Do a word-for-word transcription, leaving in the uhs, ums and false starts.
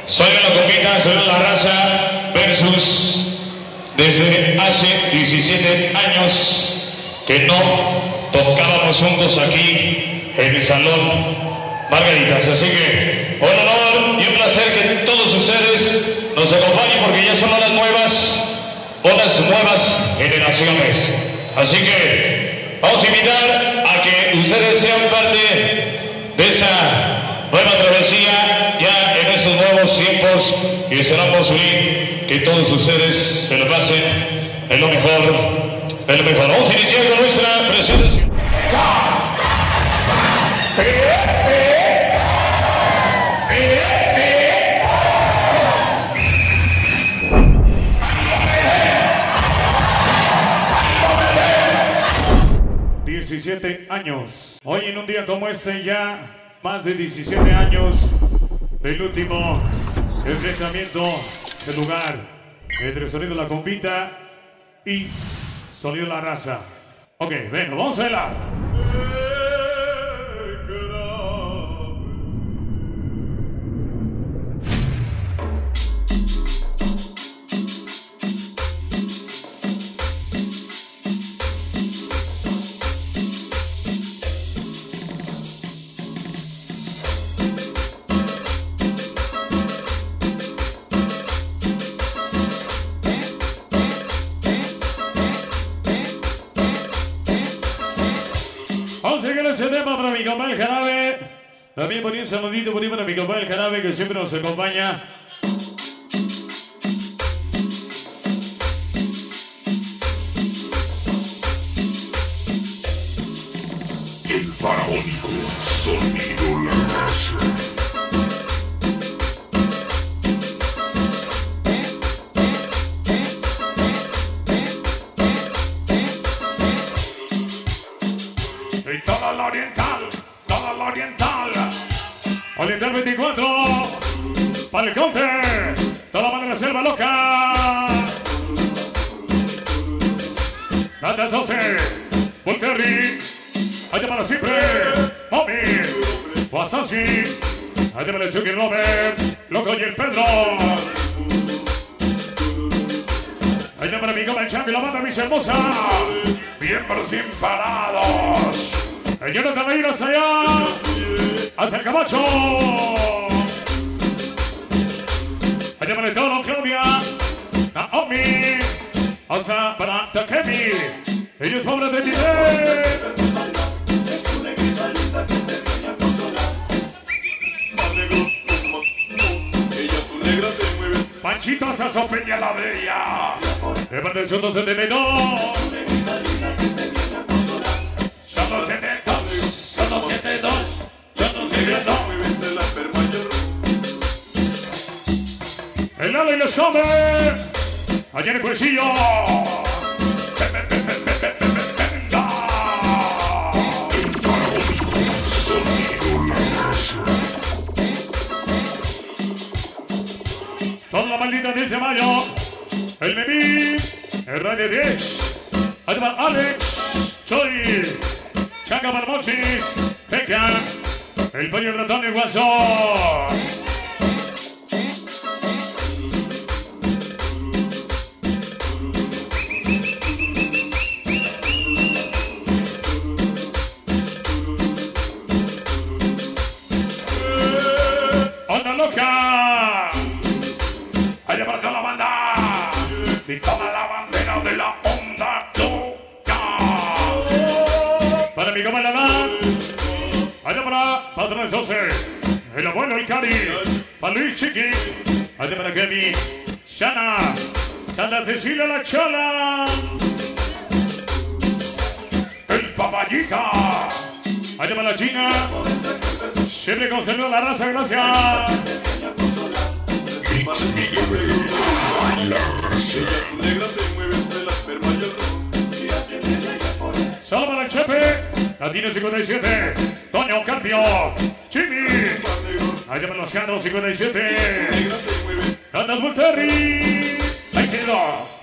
Soy de la Compita, soy de la raza versus desde hace diecisiete años que no tocábamos juntos aquí en el Salón Margaritas. Así que un honor y un placer que todos ustedes nos acompañen porque ya son unas nuevas, unas nuevas generaciones. Así que vamos a invitar a que ustedes sean parte de esa nueva travesía ya en estos nuevos tiempos que esperamos vivir, que todos ustedes se lo pasen en lo mejor, en lo mejor. Vamos a iniciar con nuestra presentación. diecisiete años. Hoy en un día como este ya más de diecisiete años del último enfrentamiento, ese lugar entre Sonido La Compita y Sonido La Raza. Ok, venga, vamos a bailar. Vamos a llegar a ese tema para mi compa el Jarabe. También ponía un saludito por ahí para mi compa el Jarabe que siempre nos acompaña. El faraónico Sonido La Raza. Y toda la oriental, toda la oriental. Oriental veinticuatro, Palconte, toda la mano de la selva loca. Natas doce, Volterri, allá para siempre, Omi, Wasasi, allá para el Chucky Robert, Loco y el Pedro. Allá para mi goma el Champi, la banda mis hermosa. Miembros imparados. El Jonathan Reiras allá. Hacia el Camacho. Allá para el Toro, Claudia. Naomi. Hasta para Takemi. Ellos pobres de Tite. Panchito Sasso Peña la Bella. De parte del ciento setenta y dos. ciento setenta y dos. ciento setenta y dos. ciento setenta y dos. El Lalo y los hombres. Allá en el cuecillo. Toda la maldita diez de mayo. El Memín. El Radio diez. Allá va Alex. Choy. Chaca Barmochis. Peca. El pollo el ratón y el guasón. ¡Onda loca! Allá para toda la banda. Y toma la bandera de la onda loca. Para mi goma la da. Allá para Patrones doce. El abuelo, el Cari. Para Luis Chiqui. Allá para Kemi. Shana. Santa Cecilia la Chola. El Papayita. Allá para la China. Siempre con Sonido La Raza, gracias. Mix Miguel La Raza. Solo para el Chepe. Latino cincuenta y siete. Toño Carpio. Jimmy. Allá para los Canos cincuenta y siete. Andas Volterri. Ahí quedó.